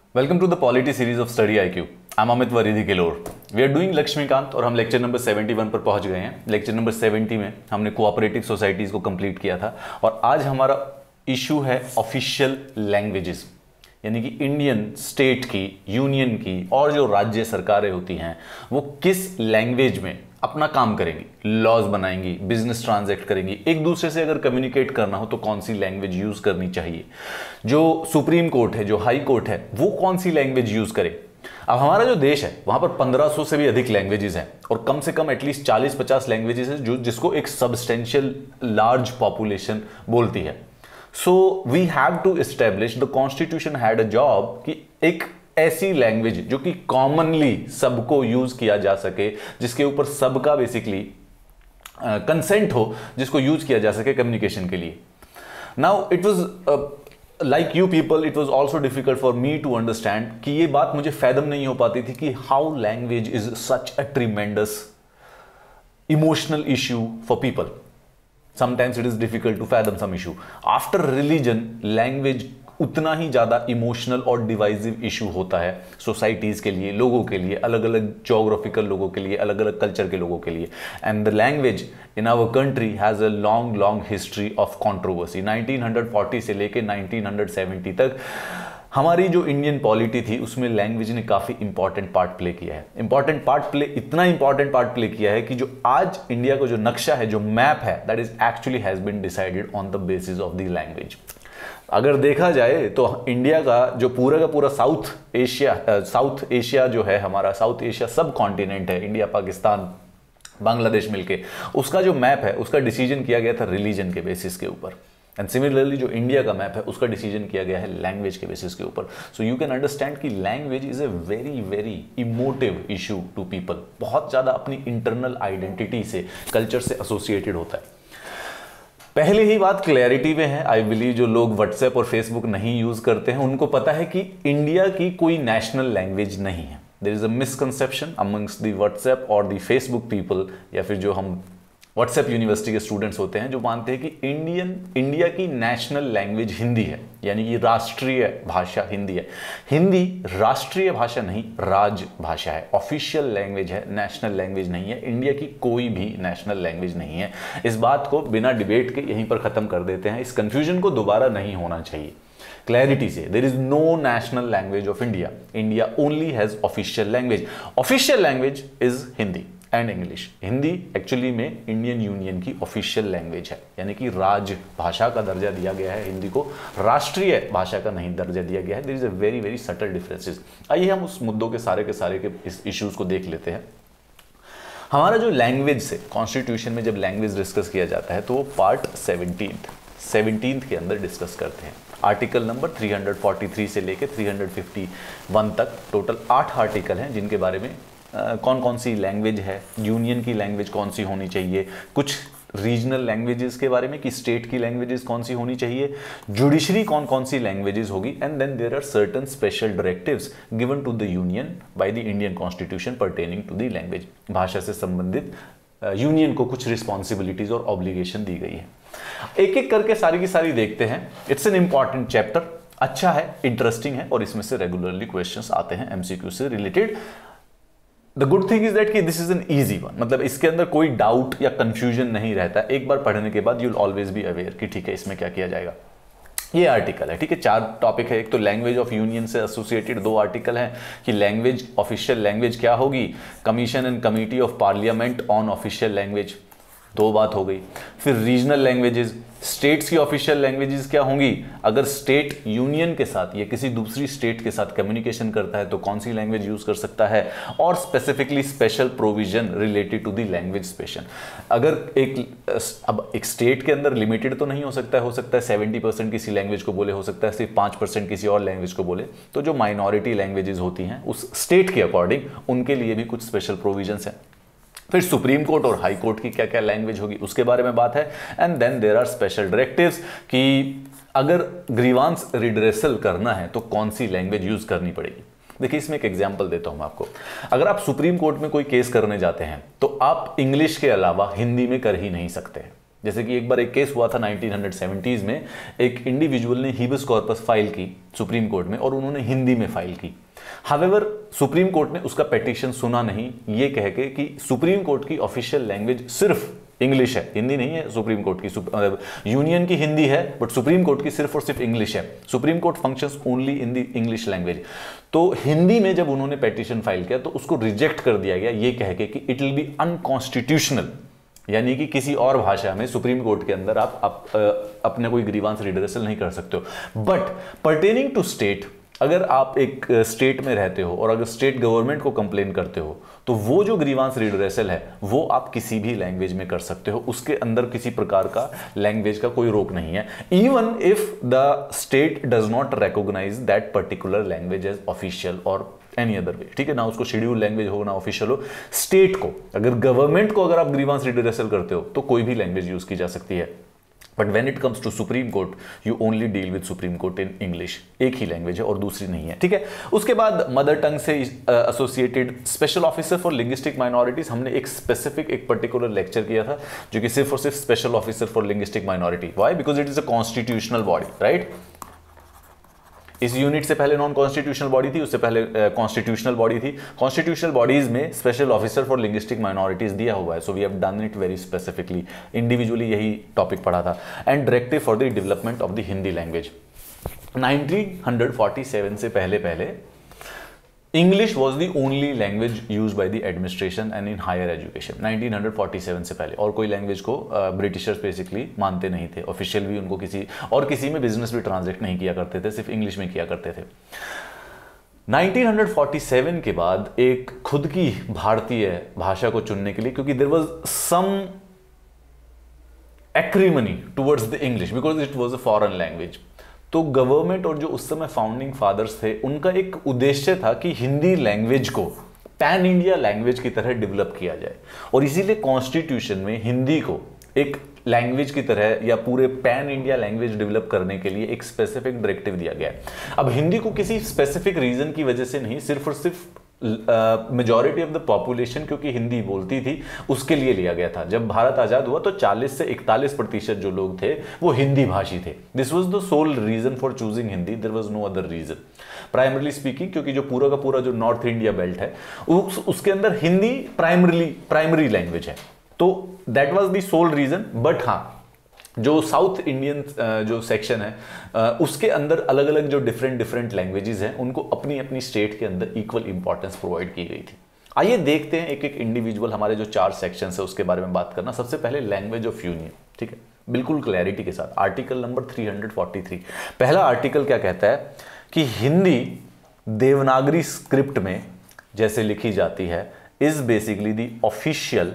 Welcome to the polity series of study IQ। I am Amit वरीदी किलोर। We are doing Laxmikanth और हम lecture number 71 पर पहुंच गए हैं। लेक्चर नंबर 70 में हमने कोऑपरेटिव सोसाइटीज को कंप्लीट किया था और आज हमारा इशू है ऑफिशियल लैंग्वेजेस, यानी कि इंडियन स्टेट की, यूनियन की और जो राज्य सरकारें होती हैं वो किस लैंग्वेज में अपना काम करेंगी, लॉज बनाएंगी, बिजनेस ट्रांजैक्ट करेंगी, एक दूसरे से अगर कम्युनिकेट करना हो तो कौन सी लैंग्वेज यूज करनी चाहिए, जो सुप्रीम कोर्ट है, जो हाई कोर्ट है, वो कौन सी लैंग्वेज यूज करे। अब हमारा जो देश है वहां पर 1500 से भी अधिक लैंग्वेजेस हैं और कम से कम एटलीस्ट 40-50 लैंग्वेजेस है जो जिसको एक सबस्टेंशियल लार्ज पॉपुलेशन बोलती है। So we have to establish, the constitution had a job कि एक ऐसी लैंग्वेज जो कि कॉमनली सबको यूज किया जा सके, जिसके ऊपर सबका बेसिकली कंसेंट हो, जिसको यूज किया जा सके कम्युनिकेशन के लिए। Now it was like you people, it was also difficult for me to understand कि ये बात मुझे फैदम नहीं हो पाती थी कि how language is such a tremendous emotional issue for people. Sometimes it is difficult to fathom some issue. After religion, language उतना ही ज़्यादा इमोशनल और डिवाइसिव इशू होता है सोसाइटीज़ के लिए, लोगों के लिए, अलग अलग जोग्राफिकल लोगों के लिए, अलग अलग कल्चर के लोगों के लिए। And the language in our country has a long long history of controversy. 1940 से लेके 1970 तक हमारी जो इंडियन पॉलिटी थी उसमें लैंग्वेज ने काफ़ी इंपॉर्टेंट पार्ट प्ले किया है। इतना इंपॉर्टेंट पार्ट प्ले किया है कि जो आज इंडिया का जो नक्शा है, जो मैप है, that is actually has been decided on the basis of the language. अगर देखा जाए तो इंडिया का जो पूरा का पूरा साउथ एशिया जो है, हमारा साउथ एशिया सब कॉन्टिनेंट है, इंडिया, पाकिस्तान, बांग्लादेश मिलके, उसका जो मैप है उसका डिसीजन किया गया था रिलीजन के बेसिस के ऊपर। एंड सिमिलरली जो इंडिया का मैप है उसका डिसीजन किया गया है लैंग्वेज के बेसिस के ऊपर। सो यू कैन अंडरस्टैंड कि language is a very very emotive issue to people. बहुत ज़्यादा अपनी इंटरनल आइडेंटिटी से, कल्चर से एसोसिएटेड होता है। पहले ही बात क्लैरिटी में है। आई बिलीव जो लोग व्हाट्सएप और फेसबुक नहीं यूज करते हैं उनको पता है कि इंडिया की कोई नेशनल लैंग्वेज नहीं है। There is a misconception amongst the WhatsApp और द फेसबुक पीपल, या फिर जो हम व्हाट्सएप यूनिवर्सिटी के स्टूडेंट्स होते हैं, जो मानते हैं कि इंडिया की नेशनल लैंग्वेज हिंदी है, यानी कि राष्ट्रीय भाषा हिंदी है। हिंदी राष्ट्रीय भाषा नहीं, राजभाषा है, ऑफिशियल लैंग्वेज है, नेशनल लैंग्वेज नहीं है। इंडिया की कोई भी नेशनल लैंग्वेज नहीं है। इस बात को बिना डिबेट के यहीं पर खत्म कर देते हैं। इस कंफ्यूजन को दोबारा नहीं होना चाहिए। क्लैरिटी से, there is no national language of India. India only has official language. Official language is Hindi and English. Hindi actually में इंडियन यूनियन की ऑफिशियल लैंग्वेज है, यानी कि राजभाषा का दर्जा दिया गया है हिंदी को, राष्ट्रीय भाषा का नहीं दर्जा दिया गया है। There is a very very subtle differences. आइए हम उस मुद्दों के सारे के इस इश्यूज को देख लेते हैं। हमारा जो लैंग्वेज से कॉन्स्टिट्यूशन में जब लैंग्वेज डिस्कस किया जाता है तो वो पार्ट 17 के अंदर डिस्कस करते हैं। आर्टिकल नंबर 343 से लेकर 351 तक टोटल 8 आर्टिकल हैं जिनके बारे में कौन कौन सी लैंग्वेज है, यूनियन की लैंग्वेज कौन सी होनी चाहिए, कुछ रीजनल लैंग्वेजेस के बारे में कि स्टेट की लैंग्वेजेस कौन सी होनी चाहिए, जुडिशरी कौन कौन सी लैंग्वेजेस होगी, and then there are certain special directives given to the union by the Indian constitution pertaining to the language. भाषा से संबंधित यूनियन को कुछ रिस्पॉन्सिबिलिटीज और ऑब्लिगेशन दी गई है। एक एक करके सारी की सारी देखते हैं। इट्स एन इंपॉर्टेंट चैप्टर, अच्छा है, इंटरेस्टिंग है और इसमें से रेगुलरली क्वेश्चंस आते हैं MCQ से related. The good thing is that कि this is an easy one, मतलब इसके अंदर कोई डाउट या कंफ्यूजन नहीं रहता। एक बार पढ़ने के बाद you will always be aware कि ठीक है इसमें क्या किया जाएगा। ये आर्टिकल है, ठीक है, 4 टॉपिक है। एक तो लैंग्वेज ऑफ यूनियन से एसोसिएटेड 2 आर्टिकल हैं कि लैंग्वेज, ऑफिशियल लैंग्वेज क्या होगी, commission and committee of parliament on official language, 2 बात हो गई। फिर रीजनल लैंग्वेजेस, स्टेट्स की ऑफिशियल लैंग्वेजेस क्या होंगी, अगर स्टेट यूनियन के साथ या किसी दूसरी स्टेट के साथ कम्युनिकेशन करता है तो कौन सी लैंग्वेज यूज कर सकता है, और specifically special provision related to the language special. अगर एक स्टेट के अंदर लिमिटेड तो नहीं हो सकता है 70% किसी लैंग्वेज को बोले, हो सकता है सिर्फ 5% किसी और लैंग्वेज को बोले। तो जो माइनॉरिटी लैंग्वेजेस होती हैं उस स्टेट के अकॉर्डिंग उनके लिए भी कुछ स्पेशल प्रोविजंस हैं। फिर सुप्रीम कोर्ट और हाई कोर्ट की क्या क्या लैंग्वेज होगी उसके बारे में बात है। And then there are special directives कि अगर ग्रीवांस रिड्रेसल करना है तो कौन सी लैंग्वेज यूज करनी पड़ेगी। देखिए इसमें एक एग्जांपल देता हूं आपको। अगर आप सुप्रीम कोर्ट में कोई केस करने जाते हैं तो आप इंग्लिश के अलावा हिंदी में कर ही नहीं सकते हैं। जैसे कि एक बार एक केस हुआ था 1970s में, एक इंडिविजुअल ने हीबस कॉर्पस फाइल की सुप्रीम कोर्ट में और उन्होंने हिंदी में फाइल की। हावेवर सुप्रीम कोर्ट ने उसका पिटीशन सुना नहीं, ये कह के कि सुप्रीम कोर्ट की ऑफिशियल लैंग्वेज सिर्फ इंग्लिश है, हिंदी नहीं है। सुप्रीम कोर्ट की यूनियन की हिंदी है, बट सुप्रीम कोर्ट की सिर्फ और सिर्फ इंग्लिश है। Supreme court functions only in the English language. तो हिंदी में जब उन्होंने पिटीशन फाइल किया तो उसको रिजेक्ट कर दिया गया, ये कह के कि इट विल बी अनकॉन्स्टिट्यूशनल, यानी कि किसी और भाषा में सुप्रीम कोर्ट के अंदर आप अपने कोई ग्रीवांस रिड्रेसल नहीं कर सकते हो। बट पर्टेनिंग टू स्टेट, अगर आप एक स्टेट में रहते हो और अगर स्टेट गवर्नमेंट को कंप्लेन करते हो तो वो जो ग्रीवांस रिड्रेसल है वो आप किसी भी लैंग्वेज में कर सकते हो, उसके अंदर किसी प्रकार का लैंग्वेज का कोई रोक नहीं है। Even if the state does not recognize that particular language as official or any other way, ठीक है ना, उसको शेड्यूल लैंग्वेज हो ना ऑफिशियल हो, स्टेट को अगर गवर्नमेंट को अगर आप ग्रीवांस रिड्रेसल करते हो तो कोई भी लैंग्वेज यूज की जा सकती है। But when it comes to supreme court you only deal with supreme court in English, एक ही लैंग्वेज है और दूसरी नहीं है, ठीक है। उसके बाद मदर टंग से associated special officer for linguistic minorities, हमने एक स्पेसिफिक एक पर्टिकुलर लेक्चर किया था जो कि सिर्फ और सिर्फ special officer for linguistic minority. Why? Because it is a constitutional body, right. इस यूनिट से पहले नॉन कॉन्स्टिट्यूशनल बॉडी थी, उससे पहले कॉन्स्टिट्यूशनल बॉडी थी। कॉन्स्टिट्यूशनल बॉडीज में special officer for linguistic minorities दिया हुआ है, so we have done it very specifically, individually यही टॉपिक पढ़ा था। And directive for the development of the Hindi language. 1947 से पहले English was the only language use by the administration and in higher education. 1947 से पहले और कोई लैंग्वेज को ब्रिटिशर्स बेसिकली मानते नहीं थे, ऑफिशियल भी उनको किसी में बिजनेस भी ट्रांजैक्ट नहीं किया करते थे, सिर्फ इंग्लिश में किया करते थे। 1947 के बाद एक खुद की भारतीय भाषा को चुनने के लिए, क्योंकि there was some acrimony towards the English because it was a foreign language, तो गवर्नमेंट और जो उस समय फाउंडिंग फादर्स थे उनका एक उद्देश्य था कि हिंदी लैंग्वेज को पैन इंडिया लैंग्वेज की तरह डेवलप किया जाए, और इसीलिए कॉन्स्टिट्यूशन में हिंदी को एक लैंग्वेज की तरह या पूरे पैन इंडिया लैंग्वेज डेवलप करने के लिए एक स्पेसिफिक डायरेक्टिव दिया गया है। अब हिंदी को किसी स्पेसिफिक रीजन की वजह से नहीं, सिर्फ और सिर्फ मेजॉरिटी ऑफ द पॉपुलेशन क्योंकि हिंदी बोलती थी उसके लिए लिया गया था। जब भारत आजाद हुआ तो 40 से 41% जो लोग थे वो हिंदी भाषी थे। This was the sole reason for choosing Hindi, there was no other reason. Primarily speaking, क्योंकि जो पूरा का पूरा जो नॉर्थ इंडिया बेल्ट है उसके अंदर हिंदी प्राइमरी लैंग्वेज है, तो that was the sole reason. But हाँ, जो साउथ इंडियन जो सेक्शन है उसके अंदर अलग अलग जो डिफरेंट लैंग्वेजेस हैं उनको अपनी अपनी स्टेट के अंदर इक्वल इंपॉर्टेंस प्रोवाइड की गई थी। आइए देखते हैं एक एक इंडिविजुअल, हमारे जो 4 सेक्शन है उसके बारे में बात करना। सबसे पहले लैंग्वेज ऑफ यूनियन, ठीक है, बिल्कुल क्लैरिटी के साथ। आर्टिकल नंबर 343, पहला आर्टिकल क्या कहता है कि हिंदी देवनागरी स्क्रिप्ट में जैसे लिखी जाती है is basically the official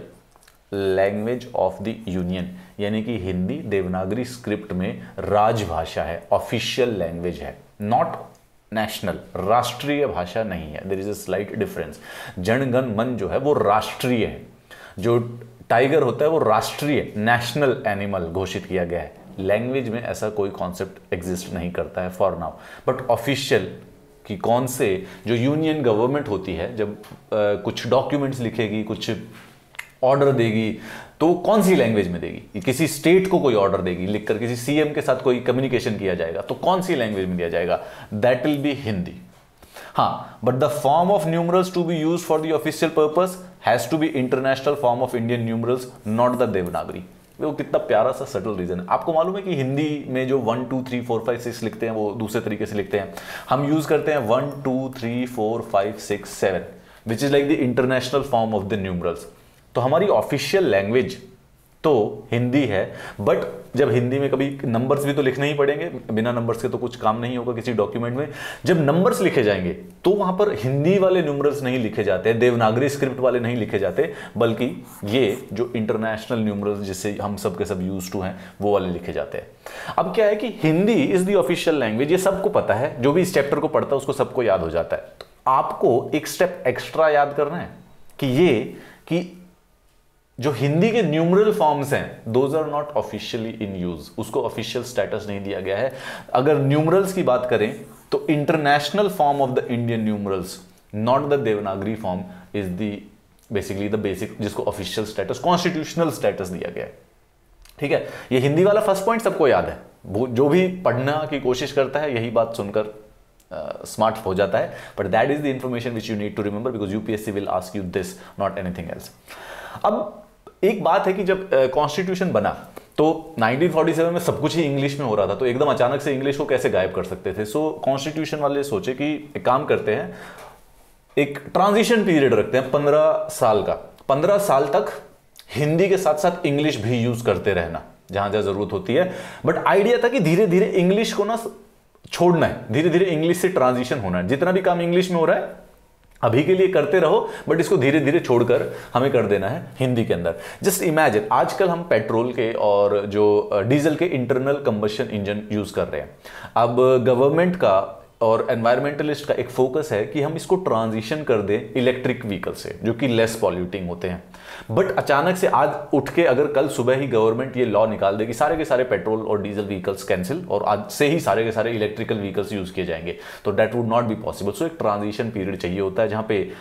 language of the union, यानी कि हिंदी देवनागरी स्क्रिप्ट में राजभाषा है, ऑफिशियल लैंग्वेज है, नॉट नेशनल, राष्ट्रीय भाषा नहीं है। There is a slight difference. Janagana Mana जो है वो राष्ट्रीय है, जो टाइगर होता है वो राष्ट्रीय नेशनल एनिमल घोषित किया गया है। लैंग्वेज में ऐसा कोई कॉन्सेप्ट एग्जिस्ट नहीं करता है फॉर नाउ। बट ऑफिशियल कि कौन से जो यूनियन गवर्नमेंट होती है जब कुछ डॉक्यूमेंट्स लिखेगी, कुछ ऑर्डर देगी, तो कौन सी लैंग्वेज में देगी? किसी स्टेट को कोई ऑर्डर देगी लिखकर, किसी सीएम के साथ कोई कम्युनिकेशन किया जाएगा तो कौन सी लैंग्वेज में दिया जाएगा? That will be Hindi. हाँ, but the form of numerals to be used for the official purpose has to be international form of Indian numerals, not the Devanagari. वो कितना प्यारा सा सटल रीजन है। आपको मालूम है कि हिंदी में जो 1 2 3 4 5 6 लिखते हैं वो दूसरे तरीके से लिखते हैं। हम यूज करते हैं 1 2 3 4 5 6 7 which is like the international form of the numerals. तो हमारी ऑफिशियल लैंग्वेज तो हिंदी है, बट जब हिंदी में कभी नंबर्स भी तो लिखने ही पड़ेंगे, बिना नंबर्स के तो कुछ काम नहीं होगा किसी डॉक्यूमेंट में। जब नंबर्स लिखे जाएंगे तो वहां पर हिंदी वाले न्यूमरल्स नहीं लिखे जाते, देवनागरी स्क्रिप्ट वाले नहीं लिखे जाते, बल्कि ये जो इंटरनेशनल न्यूमरल्स जिससे हम सब के सब यूज टू हैं वो वाले लिखे जाते हैं। अब क्या है कि Hindi is the official language, ये सबको पता है, जो भी इस चैप्टर को पढ़ता है उसको सबको याद हो जाता है। तो आपको एक स्टेप एक्स्ट्रा याद करना है कि जो हिंदी के न्यूमरल फॉर्म्स हैं those are not officially in use, उसको ऑफिशियल स्टेटस नहीं दिया गया है। अगर न्यूमरल्स की बात करें तो international form of the Indian numerals, not the Devanagari form, is the basically the basic जिसको ऑफिशियल स्टेटस, कॉन्स्टिट्यूशनल स्टेटस दिया गया है। ठीक है, ये हिंदी वाला फर्स्ट पॉइंट सबको याद है, वो जो भी पढ़ना की कोशिश करता है यही बात सुनकर स्मार्ट हो जाता है, but that is the information which you need to remember because UPSC will ask you this, not anything else. अब एक बात है कि जब कॉन्स्टिट्यूशन बना तो 1947 में सब कुछ ही इंग्लिश में हो रहा था, तो एकदम अचानक से इंग्लिश को कैसे गायब कर सकते थे। सो कॉन्स्टिट्यूशन वाले सोचे कि एक काम करते हैं, एक ट्रांजिशन पीरियड रखते हैं 15 साल का, 15 साल तक हिंदी के साथ साथ इंग्लिश भी यूज करते रहना जहां जहां जरूरत होती है। बट आइडिया था कि धीरे धीरे इंग्लिश को ना छोड़ना है, धीरे धीरे इंग्लिश से ट्रांजिशन होना है, जितना भी काम इंग्लिश में हो रहा है अभी के लिए करते रहो, बट इसको धीरे धीरे छोड़कर हमें कर देना है हिंदी के अंदर। जस्ट इमेजिन, आजकल हम पेट्रोल के और जो डीजल के इंटरनल कंबशन इंजन यूज कर रहे हैं। अब गवर्नमेंट का और एनवायरमेंटलिस्ट का एक फोकस है कि हम इसको ट्रांजिशन कर दें इलेक्ट्रिक व्हीकल से, जो कि लेस पॉल्यूटिंग होते हैं। बट अचानक से आज उठ के अगर कल सुबह ही गवर्नमेंट ये लॉ निकाल दे कि सारे के सारे पेट्रोल और डीजल व्हीकल्स कैंसिल और आज से ही सारे के सारे इलेक्ट्रिकल व्हीकल्स यूज किए जाएंगे, तो that would not be possible. So एक ट्रांजिशन पीरियड चाहिए होता है जहां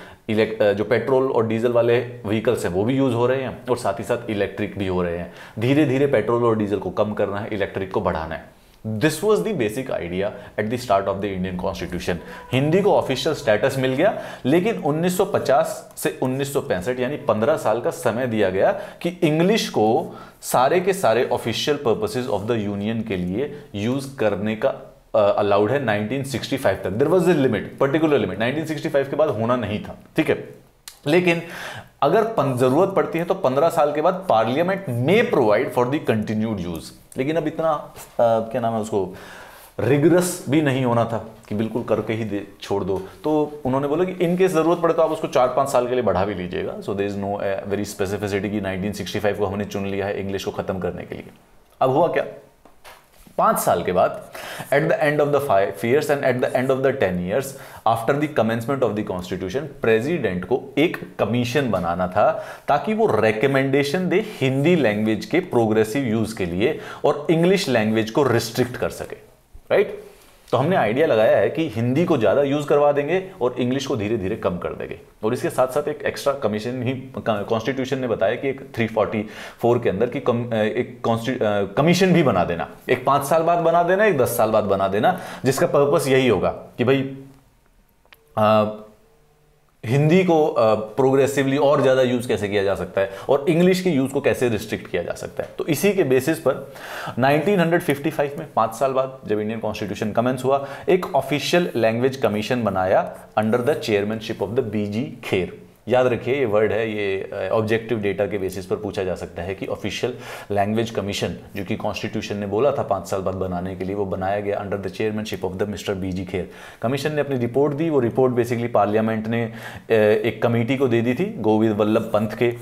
पे जो पेट्रोल और डीजल वाले व्हीकल्स हैं वो भी यूज हो रहे हैं और साथ ही साथ इलेक्ट्रिक भी हो रहे हैं। धीरे धीरे पेट्रोल और डीजल को कम करना है, इलेक्ट्रिक को बढ़ाना है। This was the basic idea at the start of the Indian constitution. Hindi को ऑफिशियल स्टेटस मिल गया, लेकिन 1950 से 1965 यानी 15 साल का समय दिया गया कि इंग्लिश को सारे के सारे official purposes of the union के लिए यूज करने का अलाउड है 1965 तक। There was a limit, particular limit, 1965 के बाद होना नहीं था, ठीक है। लेकिन अगर जरूरत पड़ती है तो 15 साल के बाद पार्लियामेंट में provide for the continued use. लेकिन अब इतना क्या नाम है उसको, रिगरस भी नहीं होना था कि बिल्कुल करके ही छोड़ दो। तो उन्होंने बोला कि इनकेस जरूरत पड़े तो आप उसको 4-5 साल के लिए बढ़ा भी लीजिएगा। So there is no very specificity कि 1965 को हमने चुन लिया है इंग्लिश को खत्म करने के लिए। अब हुआ क्या, 5 साल के बाद at the end of the 5 years and at the end of the 10 years after the commencement of the constitution, president को एक कमीशन बनाना था ताकि वो रेकमेंडेशन दे हिंदी लैंग्वेज के प्रोग्रेसिव यूज के लिए और इंग्लिश लैंग्वेज को रिस्ट्रिक्ट कर सके, राइट। तो हमने आइडिया लगाया है कि हिंदी को ज्यादा यूज करवा देंगे और इंग्लिश को धीरे धीरे कम कर देंगे। और इसके साथ साथ एक एक्स्ट्रा कमीशन ही कॉन्स्टिट्यूशन ने बताया कि एक 344 के अंदर की एक कमीशन भी बना देना, एक 5 साल बाद बना देना, एक 10 साल बाद बना देना, जिसका पर्पस यही होगा कि भाई हिंदी को प्रोग्रेसिवली और ज्यादा यूज कैसे किया जा सकता है और इंग्लिश के यूज को कैसे रिस्ट्रिक्ट किया जा सकता है। तो इसी के बेसिस पर 1955 में 5 साल बाद जब इंडियन कॉन्स्टिट्यूशन कमेंस हुआ, एक ऑफिशियल लैंग्वेज कमीशन बनाया under the chairmanship of the BG Kher. याद रखिए ये वर्ड है, ये ऑब्जेक्टिव डेटा के बेसिस पर पूछा जा सकता है कि ऑफिशियल लैंग्वेज कमीशन जो कि कॉन्स्टिट्यूशन ने बोला था 5 साल बाद बनाने के लिए, वो बनाया गया under the chairmanship of the mister BG Kher. Commission ने अपनी रिपोर्ट दी, वो रिपोर्ट बेसिकली पार्लियामेंट ने एक कमेटी को दे दी थी, गोविंद वल्लभ पंत के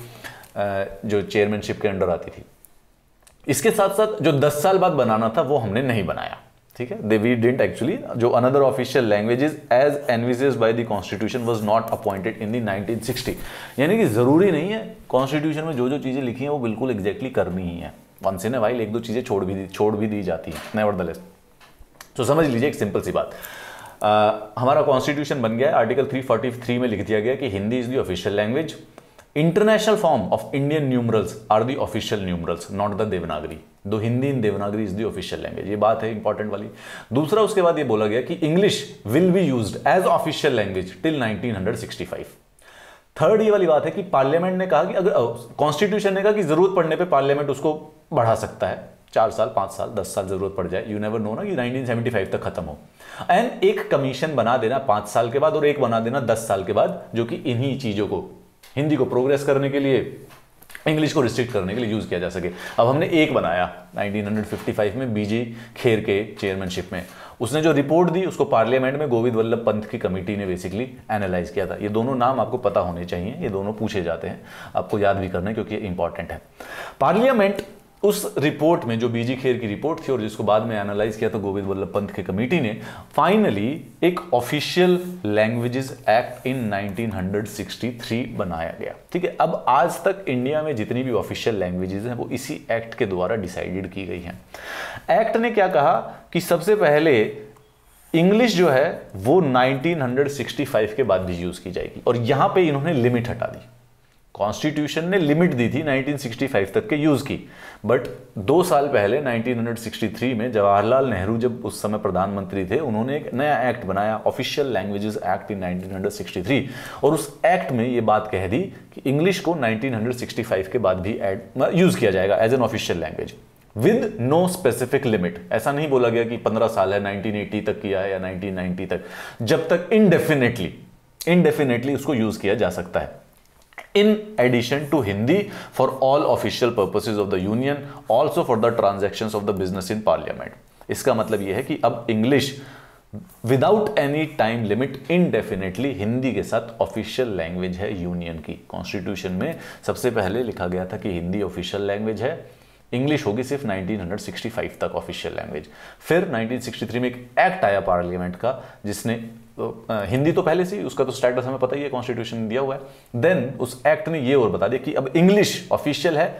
जो चेयरमैनशिप के अंडर आती थी। इसके साथ साथ जो 10 साल बाद बनाना था वो हमने नहीं बनाया, ठीक है। वी डिडंट एक्चुअली, जो another official languages as envisaged by the constitution was not appointed in the 1960। यानी कि जरूरी नहीं है कॉन्स्टिट्यूशन में जो जो चीजें लिखी हैं वो बिल्कुल एग्जैक्टली करनी ही है। वंस इन ए वाइल 1-2 चीजें छोड़ भी दी जाती हैं, नेवरदलेस। तो समझ लीजिए एक सिंपल सी बात, हमारा कॉन्स्टिट्यूशन बन गया, आर्टिकल 343 में लिख दिया गया कि Hindi is the official language. International form of Indian numerals are the official numerals, not the Devanagari. Though Hindi in Devanagari is the official language, ये बात है इंपॉर्टेंट वाली। दूसरा, उसके बाद ये बोला गया कि English will be used as official language till 1965। Third, ये वाली बात है कि पार्लियामेंट ने कहा कि अगर कॉन्स्टिट्यूशन ने कहा कि जरूरत पड़ने पे पार्लियामेंट उसको बढ़ा सकता है, 4 साल, 5 साल, 10 साल जरूरत पड़ जाए, यू नेवर नो ना कि 1975 तक खत्म हो। एंड एक कमीशन बना देना 5 साल के बाद और एक बना देना 10 साल के बाद, जो कि इन्हीं चीजों को, हिंदी को प्रोग्रेस करने के लिए, इंग्लिश को रिस्ट्रिक्ट करने के लिए यूज किया जा सके। अब हमने एक बनाया 1955 में बीजी खेर के चेयरमैनशिप में। उसने जो रिपोर्ट दी उसको पार्लियामेंट में गोविंद वल्लभ पंत की कमेटी ने बेसिकली एनालाइज किया था। ये दोनों नाम आपको पता होने चाहिए, ये दोनों पूछे जाते हैं, आपको याद भी करना है क्योंकि ये इंपॉर्टेंट है। पार्लियामेंट उस रिपोर्ट में, जो बीजी खेर की रिपोर्ट थी और जिसको बाद में एनालाइज किया था गोविंद वल्लभ पंत की कमेटी ने, फाइनली एक ऑफिशियल लैंग्वेजेस एक्ट इन 1963 बनाया गया, ठीक है। अब आज तक इंडिया में जितनी भी ऑफिशियल लैंग्वेजेस हैं वो इसी एक्ट के द्वारा डिसाइडेड की गई हैं। एक्ट ने क्या कहा कि सबसे पहले इंग्लिश जो है वो 1965 के बाद भी यूज की जाएगी, और यहां पे इन्होंने लिमिट हटा दी। कॉन्स्टिट्यूशन ने लिमिट दी थी 1965 तक के यूज की, बट 2 साल पहले 1963 में जवाहरलाल नेहरू जब उस समय प्रधानमंत्री थे, उन्होंने एक नया एक्ट बनाया, ऑफिशियल लैंग्वेजेस एक्ट इन 1963, और उस एक्ट में ये बात कह दी कि इंग्लिश को 1965 के बाद भी यूज किया जाएगा as an official language with no specific limit. ऐसा नहीं बोला गया कि 15 साल है, 1980 तक किया है या 1990 तक, जब तक इनडेफिनेटली उसको यूज किया जा सकता है। In addition to Hindi for all official purposes of the Union, also for the transactions of the business in Parliament। इसका मतलब यह है कि अब English without any time limit indefinitely Hindi के साथ ऑफिशियल लैंग्वेज है यूनियन की। कॉन्स्टिट्यूशन में सबसे पहले लिखा गया था कि हिंदी ऑफिशियल लैंग्वेज है, इंग्लिश होगी सिर्फ 1965 तक ऑफिशियल लैंग्वेज। फिर 1963 में एक एक्ट आया पार्लियामेंट का जिसने हिंदी तो पहले से, उसका तो स्टेटस हमें पता ही है, कॉन्स्टिट्यूशन में दिया हुआ है। देन उस एक्ट ने ये और बता दिया कि अब इंग्लिश ऑफिशियल है,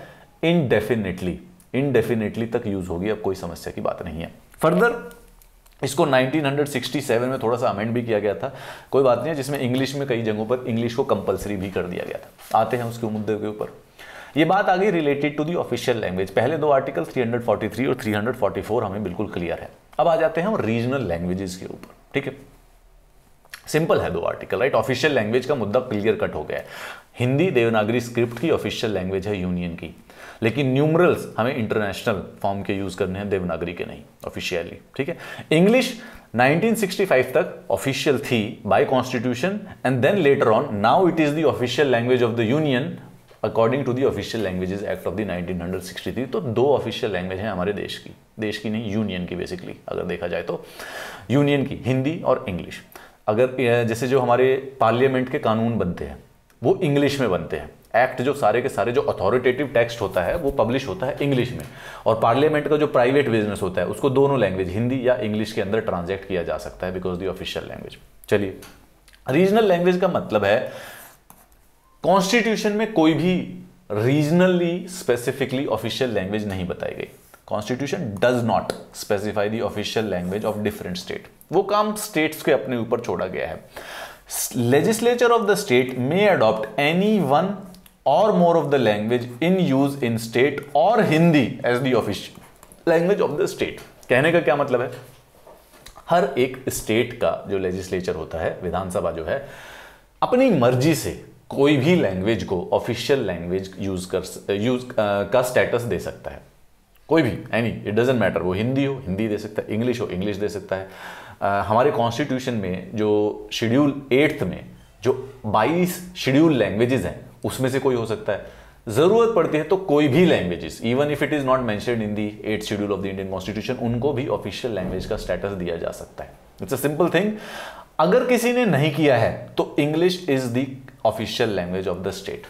इनडेफिनेटली तक यूज होगी, अब कोई समस्या की बात नहीं है। फर्दर इसको 1967 में थोड़ा सा अमेंड भी किया गया था, कोई बात नहीं है, जिसमें इंग्लिश में कई जगहों पर इंग्लिश को कंपलसरी भी कर दिया गया था। आते हैं उसके मुद्दे के ऊपर। ये बात आ गई related to the official language. पहले 2 आर्टिकल 343 और 344 हमें बिल्कुल क्लियर है। अब आ जाते हैं हम रीजनल लैंग्वेजेस के ऊपर, ठीक है। सिंपल है 2 आर्टिकल, राइट। ऑफिशियल लैंग्वेज का मुद्दा क्लियर कट हो गया है। हिंदी देवनागरी स्क्रिप्ट की ऑफिशियल लैंग्वेज है यूनियन की, लेकिन न्यूमरल्स हमें इंटरनेशनल फॉर्म के यूज करने हैं, देवनागरी के नहीं ऑफिशियली, ठीक है। इंग्लिश 1965 तक ऑफिशियल थी by constitution and then later on now it is the official language of the union according to the official languages act of the 1963। तो 2 ऑफिशियल लैंग्वेज हैं हमारे देश की नहीं, यूनियन की बेसिकली अगर देखा जाए तो, यूनियन की हिंदी और इंग्लिश। अगर जैसे जो हमारे पार्लियामेंट के कानून बनते हैं वो इंग्लिश में बनते हैं, एक्ट जो सारे के सारे जो अथॉरिटेटिव टेक्स्ट होता है वो पब्लिश होता है इंग्लिश में, और पार्लियामेंट का जो प्राइवेट बिजनेस होता है उसको दोनों लैंग्वेज हिंदी या इंग्लिश के अंदर ट्रांजैक्ट किया जा सकता है बिकॉज द ऑफिशियल लैंग्वेज। चलिए, रीजनल लैंग्वेज का मतलब है कॉन्स्टिट्यूशन में कोई भी रीजनली स्पेसिफिकली ऑफिशियल लैंग्वेज नहीं बताई गई। Constitution does not specify the official language of different state, वो काम स्टेट्स के अपने ऊपर छोड़ा गया है। Legislature of the state may adopt any one or more of the language in use in state or Hindi as the official language of the state. कहने का क्या मतलब है, हर एक स्टेट का जो लेजिस्लेचर होता है, विधानसभा जो है, अपनी मर्जी से कोई भी लैंग्वेज को ऑफिशियल लैंग्वेज यूज का स्टेटस दे सकता है, कोई भी, एनी, इट डजंट मैटर, वो हिंदी हो हिंदी दे सकता है, इंग्लिश हो इंग्लिश दे सकता है। हमारे कॉन्स्टिट्यूशन में जो शेड्यूल 8th में जो 22 शेड्यूल लैंग्वेजेस हैं उसमें से कोई हो सकता है, जरूरत पड़ती है तो कोई भी languages, even if it is not mentioned in the 8th schedule of the Indian constitution, उनको भी ऑफिशियल लैंग्वेज का स्टेटस दिया जा सकता है। It's a simple thing. अगर किसी ने नहीं किया है तो English is the official language of the state.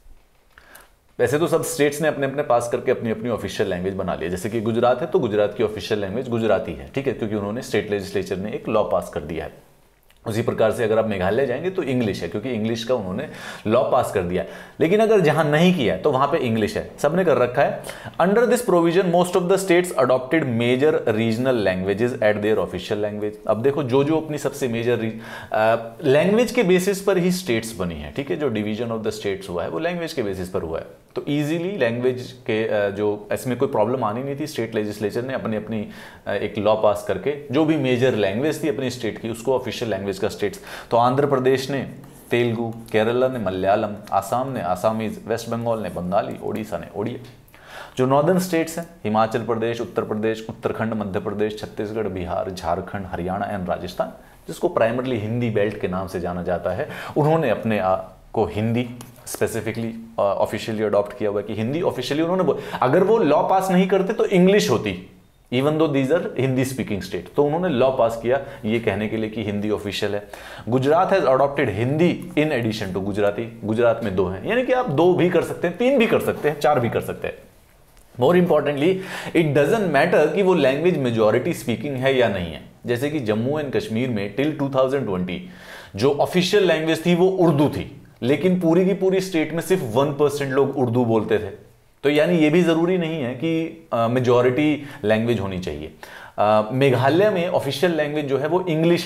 वैसे तो सब स्टेट्स ने अपने अपने पास करके अपनी अपनी ऑफिशियल लैंग्वेज बना लिया, जैसे कि गुजरात है तो गुजरात की ऑफिशियल लैंग्वेज गुजराती है, ठीक है, क्योंकि उन्होंने स्टेट लेजिस्लेचर ने एक लॉ पास कर दिया है। उसी प्रकार से अगर आप मेघालय जाएंगे तो इंग्लिश है, क्योंकि इंग्लिश का उन्होंने लॉ पास कर दिया। लेकिन अगर जहां नहीं किया तो वहां पे इंग्लिश है, सबने कर रखा है। Under this provision most of the states adopted major regional languages at their official language. अब देखो, जो जो अपनी सबसे मेजर लैंग्वेज के बेसिस पर ही स्टेट्स बनी है, ठीक है, जो डिवीजन ऑफ द स्टेट्स हुआ है वो लैंग्वेज के बेसिस पर हुआ है। तो इजीली लैंग्वेज के जो इसमें कोई प्रॉब्लम आनी नहीं थी, स्टेट लेजिस्लेचर ने अपनी अपनी एक लॉ पास करके जो भी मेजर लैंग्वेज थी अपनी स्टेट की उसको ऑफिशियल लैंग्वेज का स्टेट्स। तो आंध्र प्रदेश ने तेलुगु, केरला ने मलयालम, आसाम ने आसामीज, वेस्ट बंगाल ने बंगाली, ओडिशा ने ओडिया। जो नॉर्दर्न स्टेट्स हैं, हिमाचल प्रदेश, उत्तर प्रदेश, उत्तराखंड, मध्य प्रदेश, छत्तीसगढ़, बिहार, झारखंड, हरियाणा एंड राजस्थान, जिसको प्राइमरली हिंदी बेल्ट के नाम से जाना जाता है, उन्होंने अपने को हिंदी स्पेसिफिकली ऑफिशियली अडॉप्ट किया हुआ है कि हिंदी ऑफिशियली उन्होंने, अगर वो लॉ पास नहीं करते तो इंग्लिश होती, even though these are Hindi speaking state, तो उन्होंने लॉ पास किया ये कहने के लिए कि हिंदी ऑफिशियल है। Gujarat has adopted Hindi in addition to Gujarati. Gujarat में 2 हैं, यानी कि आप 2 भी कर सकते हैं, 3 भी कर सकते हैं, 4 भी कर सकते हैं। More importantly, it doesn't matter कि वो लैंग्वेज मेजॉरिटी स्पीकिंग है या नहीं है। जैसे कि जम्मू एंड कश्मीर में टिल 2020 जो ऑफिशियल लैंग्वेज थी वो उर्दू थी, लेकिन पूरी की पूरी स्टेट में सिर्फ 1% लोग उर्दू बोलते थे। तो यानी ये भी जरूरी नहीं है कि मेजॉरिटी लैंग्वेज होनी चाहिए। मेघालय में ऑफिशियल लैंग्वेज जो है वो इंग्लिश है।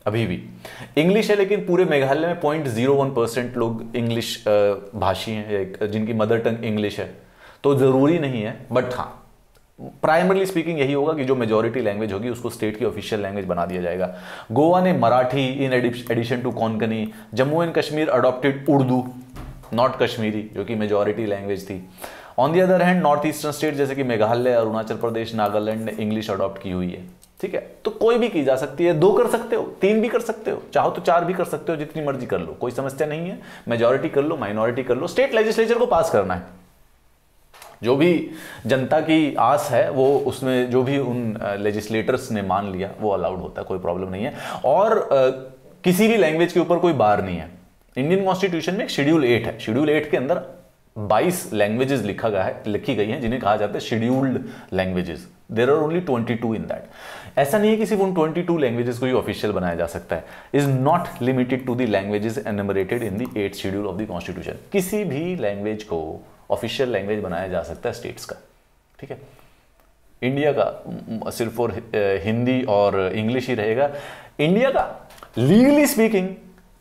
अभी भी इंग्लिश है, लेकिन पूरे मेघालय में 0.01% लोग इंग्लिश भाषी हैं, जिनकी मदर टंग इंग्लिश है। तो जरूरी नहीं है, बट हाँ प्राइमरली स्पीकिंग यही होगा कि जो मेजॉरिटी लैंग्वेज होगी उसको स्टेट की ऑफिशियल लैंग्वेज बना दिया जाएगा। गोवा ने Marathi in addition to Konkani, Jammu and Kashmir adopted Urdu not Kashmiri, जो कि मेजॉरिटी लैंग्वेज थी। On the other hand north eastern state जैसे कि मेघालय, अरुणाचल प्रदेश, नागालैंड ने इंग्लिश अडॉप्ट की हुई है। ठीक है, तो कोई भी की जा सकती है, 2 कर सकते हो, 3 भी कर सकते हो, चाहो तो 4 भी कर सकते हो, जितनी मर्जी कर लो, कोई समस्या नहीं है। मेजॉरिटी कर लो, माइनॉरिटी कर लो, स्टेट लेजिस्लेचर को पास करना है। जो भी जनता की आस है वो उसमें जो भी उन लेजिस्लेटर्स ने मान लिया वो अलाउड होता है, कोई प्रॉब्लम नहीं है। और किसी भी लैंग्वेज के ऊपर कोई बार नहीं है। इंडियन कॉन्स्टिट्यूशन में एक शेड्यूल 8 है, शेड्यूल 8 के अंदर 22 लैंग्वेजेस लिखी गई हैं, जिन्हें कहा जाता है scheduled languages. There are only 22 in that. ऐसा नहीं है कि सिर्फ उन 22 लैंग्वेजेस को ही ऑफिशियल बनाया जा सकता है। Is not limited to the languages enumerated in the 8th schedule of the constitution. किसी भी लैंग्वेज को ऑफिशियल लैंग्वेज बनाया जा सकता है स्टेट्स का। ठीक है, इंडिया का सिर्फ और हिंदी और इंग्लिश ही रहेगा। इंडिया का लीगली स्पीकिंग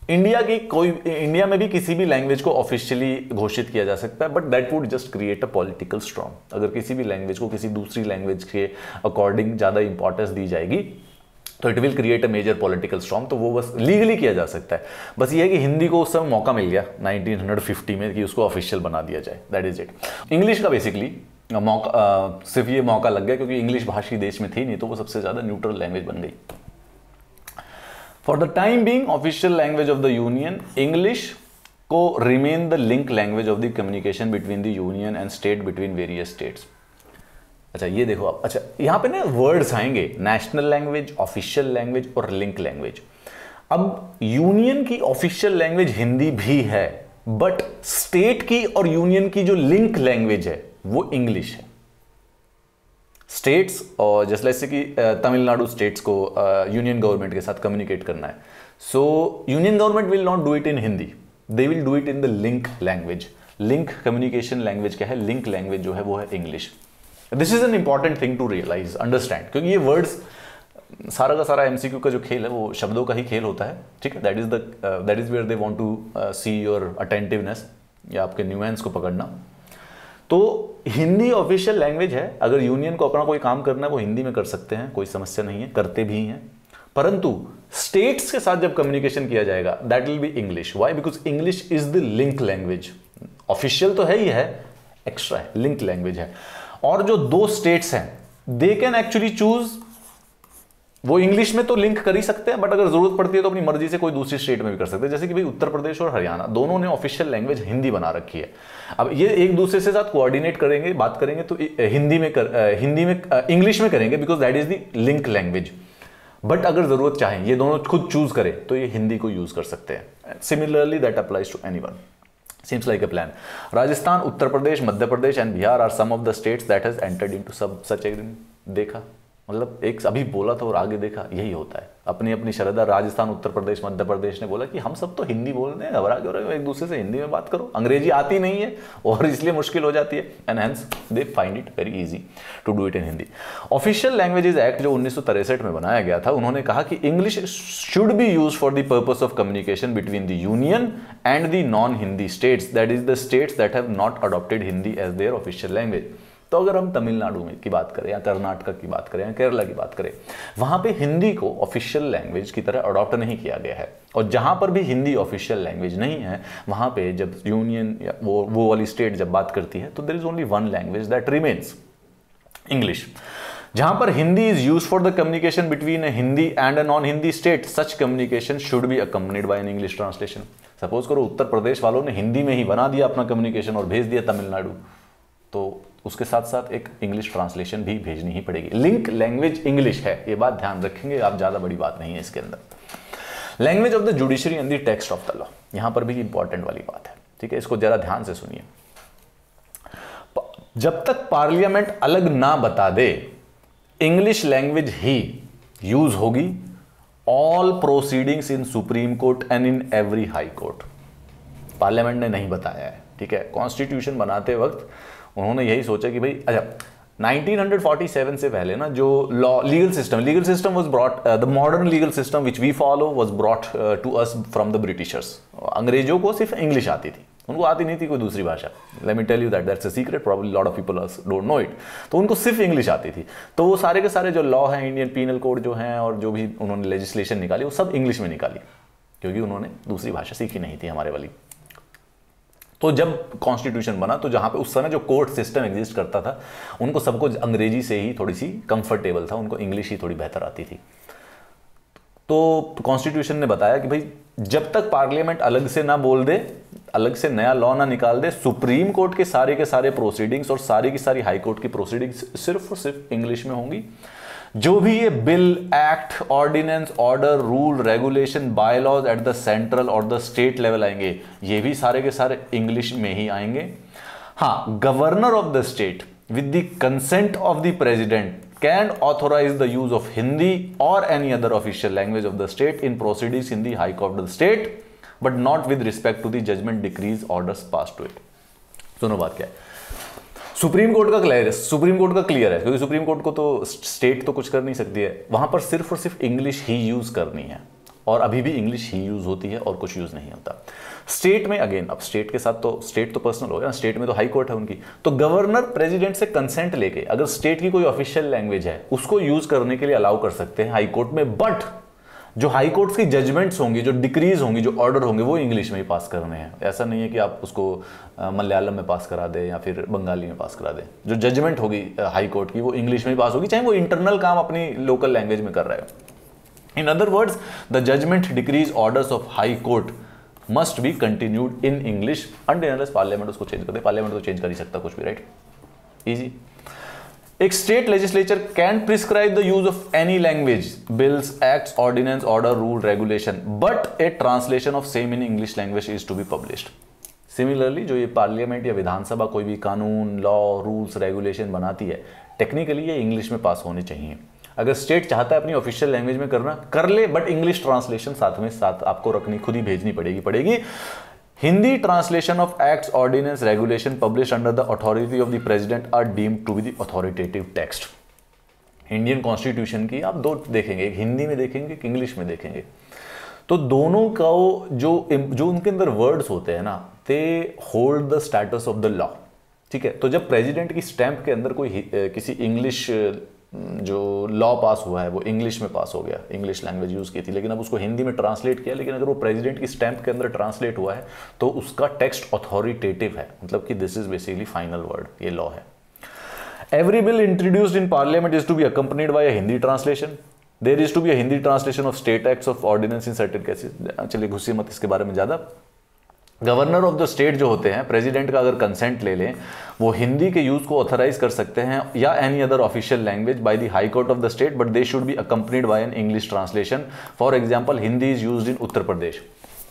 इंडिया में भी किसी भी लैंग्वेज को ऑफिशियली घोषित किया जा सकता है, but that would just create a political storm. अगर किसी भी लैंग्वेज को किसी दूसरी लैंग्वेज के अकॉर्डिंग ज्यादा इंपॉर्टेंस दी जाएगी तो it will create a major political storm. तो वो बस लीगली किया जा सकता है। बस ये है कि हिंदी को उस समय मौका मिल गया 1950 में कि उसको ऑफिशियल बना दिया जाए, दैट इज इट। इंग्लिश का बेसिकली मौका सिर्फ ये मौका लग गया क्योंकि इंग्लिश भाषी देश में थी नहीं, तो वो सबसे ज्यादा न्यूट्रल लैंग्वेज बन गई। For the time being official language of the union, English को remain the link language of the communication between the union and state between various states. अच्छा ये देखो आप, अच्छा यहां पे ना वर्ड्स आएंगे, नेशनल लैंग्वेज, ऑफिशियल लैंग्वेज और लिंक लैंग्वेज। अब यूनियन की ऑफिशियल लैंग्वेज हिंदी भी है, बट स्टेट की और यूनियन की जो लिंक लैंग्वेज है वो इंग्लिश है। स्टेट्स और जैसे कि तमिलनाडु स्टेट्स को यूनियन गवर्नमेंट के साथ कम्युनिकेट करना है, so union government will not do it in Hindi, they will do it in the link language. Link communication language क्या है? लिंक लैंग्वेज जो है वो है English. This is an important thing to realize, understand, क्योंकि ये वर्ड्स सारा का सारा एमसीक्यू का जो खेल है वो शब्दों का ही खेल होता है। ठीक है, that is where they want to see your attentiveness या आपके न्यूएंस को पकड़ना। तो हिंदी ऑफिशियल लैंग्वेज है, अगर यूनियन को अपना कोई काम करना है वो हिंदी में कर सकते हैं, कोई समस्या नहीं है, करते भी हैं। परंतु स्टेट्स के साथ जब कम्युनिकेशन किया जाएगा that will be English. Why? Because English is the link language. Official तो है ही है, एक्स्ट्रा है, लिंक लैंग्वेज है। और जो 2 स्टेट्स हैं दे कैन एक्चुअली चूज, वो इंग्लिश में तो लिंक कर ही सकते हैं, बट अगर जरूरत पड़ती है तो अपनी मर्जी से कोई दूसरी स्टेट में भी कर सकते हैं। जैसे कि भाई उत्तर प्रदेश और हरियाणा दोनों ने ऑफिशियल लैंग्वेज हिंदी बना रखी है। अब ये एक दूसरे से साथ कोऑर्डिनेट करेंगे, बात करेंगे तो हिंदी में इंग्लिश में करेंगे, because that is the link language. But अगर जरूरत चाहे ये दोनों खुद चूज करें तो ये हिंदी को यूज कर सकते हैं। Similarly that applies to anyone. Seems like a plan. Rajasthan, Uttar Pradesh, Madhya Pradesh and Bihar are some of the states that has entered into such agreement. देखा, मतलब एक अभी बोला था और आगे देखा, यही होता है। अपनी अपनी श्रद्धा, राजस्थान, उत्तर प्रदेश, मध्य प्रदेश ने बोला कि हम सब तो हिंदी बोल रहे हैं, घबरा क्यों रहे हो, एक दूसरे से हिंदी में बात करो। अंग्रेजी आती नहीं है और इसलिए मुश्किल हो जाती है, and hence they find it very easy to do it in Hindi. Official languages act जो 1963 में बनाया गया था, उन्होंने कहा कि English should be use for the purpose of communication between the union and the non Hindi states, that is the states that have not adopted Hindi as their official language. तो अगर हम तमिलनाडु में की बात करें या कर्नाटक की बात करें या केरला की बात करें, वहां पे हिंदी को ऑफिशियल लैंग्वेज की तरह अडॉप्ट नहीं किया गया है। और जहां पर भी हिंदी ऑफिशियल लैंग्वेज नहीं है, वहां पे जब यूनियन या वो वाली स्टेट जब बात करती है तो there is only one language that remains, English. जहां पर Hindi is used for the communication between a Hindi and a non Hindi state, such communication should be accompanied by an English translation. Suppose करो उत्तर प्रदेश वालों ने हिंदी में ही बना दिया अपना कम्युनिकेशन और भेज दिया तमिलनाडु, तो उसके साथ साथ एक इंग्लिश ट्रांसलेशन भी भेजनी ही पड़ेगी। लिंक लैंग्वेज इंग्लिश है, ये बात ध्यान रखेंगे आप, ज्यादा बड़ी बात नहीं है इसके अंदर। Language of the judiciary and the text of the law, यहां पर भी इंपॉर्टेंट वाली बात है। ठीक है, इसको जरा ध्यान से सुनिए। जब तक पार्लियामेंट अलग ना बता दे इंग्लिश लैंग्वेज ही यूज होगी all proceedings in supreme court and in every high court. Parliament ने नहीं बताया है, ठीक है। कॉन्स्टिट्यूशन बनाते वक्त उन्होंने यही सोचा कि भाई अच्छा 1947 से पहले ना जो law legal system was brought, the modern legal system which we follow was brought to us from the Britishers. अंग्रेजों को सिर्फ इंग्लिश आती थी, उनको आती नहीं थी कोई दूसरी भाषा। Let me tell you that's a secret, probably lot of people don't know it. तो उनको सिर्फ इंग्लिश आती थी, तो वो सारे के सारे जो लॉ हैं, इंडियन पीनल कोड जो हैं और जो भी उन्होंने लेजिस्लेशन निकाली वो सब इंग्लिश में निकाली, क्योंकि उन्होंने दूसरी भाषा सीखी नहीं थी हमारे वाली। तो जब कॉन्स्टिट्यूशन बना तो जहां पे उस समय जो कोर्ट सिस्टम एग्जिस्ट करता था उनको सबको अंग्रेजी से ही थोड़ी सी कंफर्टेबल था, उनको इंग्लिश ही थोड़ी बेहतर आती थी। तो कॉन्स्टिट्यूशन ने बताया कि भाई जब तक पार्लियामेंट अलग से ना बोल दे, अलग से नया लॉ ना निकाल दे, सुप्रीम कोर्ट के सारे प्रोसीडिंग्स और सारी की सारी हाई कोर्ट की प्रोसीडिंग्स सिर्फ और सिर्फ इंग्लिश में होंगी। जो भी ये bill, act, ordinance, order, rule, regulation, bylaws at the central और द स्टेट लेवल आएंगे, ये भी सारे के सारे इंग्लिश में ही आएंगे। हाँ, governor of the state with the consent of the president can authorize the use of Hindi or any other official language of the state in proceedings in the High Court of the state, but not with respect to the judgment, decrees, orders passed to it. सुनो बात क्या है। Supreme court का clear है, क्योंकि supreme court को तो state तो कुछ कर नहीं सकती है, वहां पर सिर्फ और सिर्फ इंग्लिश ही यूज करनी है, और अभी भी इंग्लिश ही यूज होती है और कुछ यूज नहीं होता। स्टेट में अगेन, अब स्टेट के साथ तो स्टेट तो पर्सनल हो गया, स्टेट में तो हाई कोर्ट है उनकी, तो गवर्नर प्रेसिडेंट से कंसेंट लेके अगर स्टेट की कोई ऑफिशियल लैंग्वेज है उसको यूज करने के लिए अलाउ कर सकते हैं हाई कोर्ट में, बट जो हाई कोर्ट्स की जजमेंट्स होंगी, जो डिक्रीज होंगी, जो ऑर्डर होंगे, वो इंग्लिश में ही पास करने हैं। ऐसा नहीं है कि आप उसको मलयालम में पास करा दे या फिर बंगाली में पास करा दे। जो जजमेंट होगी हाई कोर्ट की वो इंग्लिश में ही पास होगी, चाहे वो इंटरनल काम अपनी लोकल लैंग्वेज में कर रहा है। In other words, the judgment, decrees, orders of high court must be continued in English until parliament उसको चेंज कर दे। पार्लियामेंट तो चेंज कर ही सकता कुछ भी, राइट? इजी। एक state legislature can prescribe the use of any language, bills, acts, ordinance, order, rule, regulation, but a translation of same in English language is to be published. Similarly जो ये parliament या विधानसभा कोई भी कानून, law, rules, regulation बनाती है, technically ये English में पास होने चाहिए। अगर स्टेट चाहता है अपनी ऑफिशियल लैंग्वेज में करना, कर ले, बट इंग्लिश ट्रांसलेशन साथ आपको रखनी, खुद ही भेजनी पड़ेगी। Hindi translation of acts, ordinance, regulation publish under the authority of the president are deemed to be the authoritative text. Indian constitution की आप दो देखेंगे, एक हिंदी में देखेंगे, एक इंग्लिश में देखेंगे, तो दोनों का जो उनके अंदर वर्ड्स होते हैं ना, they hold the status of the law. ठीक है, तो जब प्रेसिडेंट की स्टैंप के अंदर कोई किसी इंग्लिश जो लॉ पास हुआ है वो इंग्लिश में पास हो गया, इंग्लिश लैंग्वेज यूज की थी, लेकिन अब उसको हिंदी में ट्रांसलेट किया, लेकिन अगर वो प्रेसिडेंट की स्टैंप के अंदर ट्रांसलेट हुआ है तो उसका टेक्स्ट अथॉरिटेटिव है, मतलब कि this is basically final word, ये लॉ है। Every bill introduced in parliament is to be accompanied by a Hindi translation. There is to be a Hindi translation of state acts of ordinance in certain cases. चलिए घुसिए मत इसके बारे में ज्यादा। Governor of the state जो होते हैं, प्रेसिडेंट का अगर कंसेंट ले लें, वो हिंदी के यूज को ऑथराइज कर सकते हैं या any other official language by the high court of the state, but they should be accompanied by an English translation. For example, Hindi is used in Uttar Pradesh.